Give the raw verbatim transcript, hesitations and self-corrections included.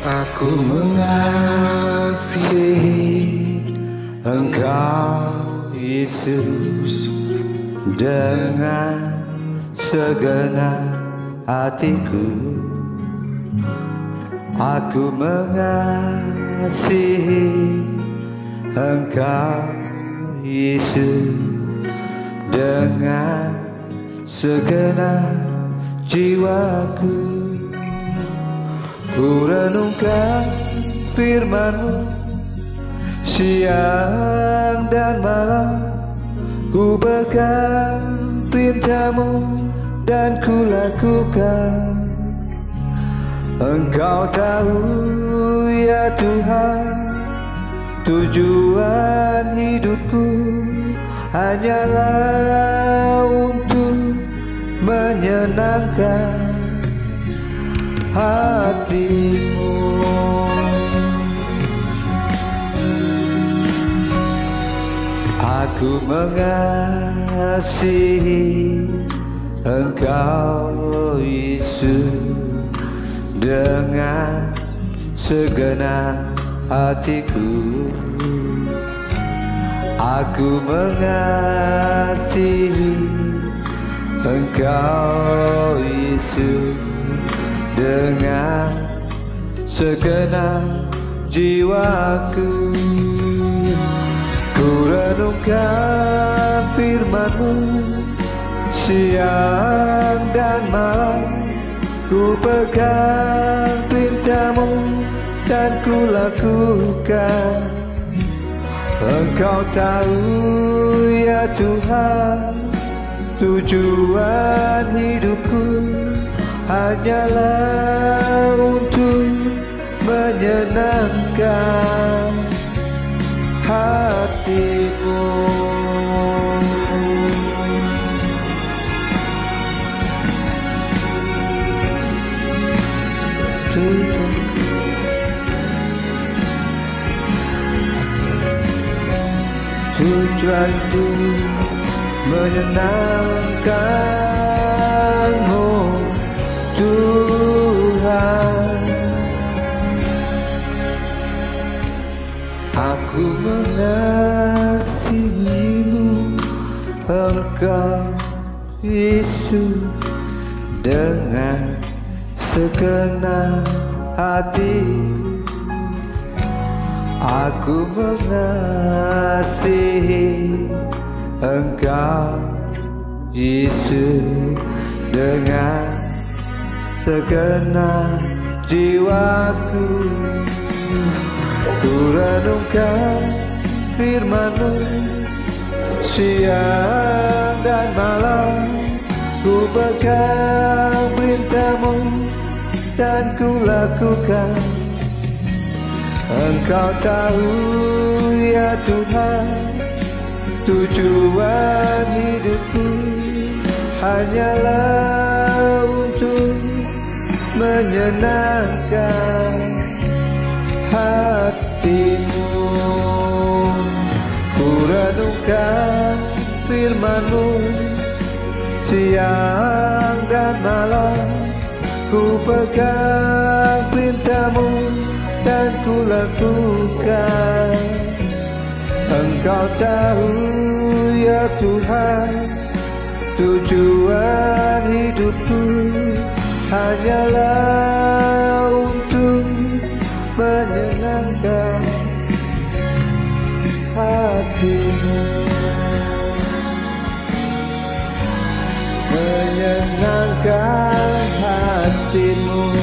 Aku mengasihi Engkau Yesus dengan segenap hatiku. Aku mengasihi Engkau Yesus dengan segenap jiwaku. Ku renungkan firman-Mu siang dan malam, ku pegang perintah-Mu dan ku lakukan. Engkau tahu ya Tuhan, tujuan hidupku hanyalah untuk menyenangkan hati-Mu. Aku mengasihi Engkau Yesus dengan segenap hatiku. Aku mengasihi Engkau Yesus dengan segenap jiwaku. Ku renungkan firman-Mu siang dan malam, ku pegang perintah-Mu dan ku lakukan. Engkau tahu ya Tuhan, tujuan hidupku hanyalah untuk menyenangkan hati-Mu. Tujuanku menyenangkan-Mu Tuhan. Aku mengasihi-Mu Engkau Yesus dengan segenap hati. Aku mengasihi Engkau Yesus dengan segenap jiwaku. Ku renungkan firman-Mu siang dan malam, ku pegang perintah-Mu dan ku lakukan. Engkau tahu ya Tuhan, tujuan hidupku hanyalah untuk menyenangkan hati-Mu. Ku renungkan firman-Mu siang dan malam, ku pegang perintah-Mu dan ku lakukan. Engkau tahu ya Tuhan, tujuan hidupku hanyalah untuk menyenangkan hati-Mu. Menyenangkan hati-Mu.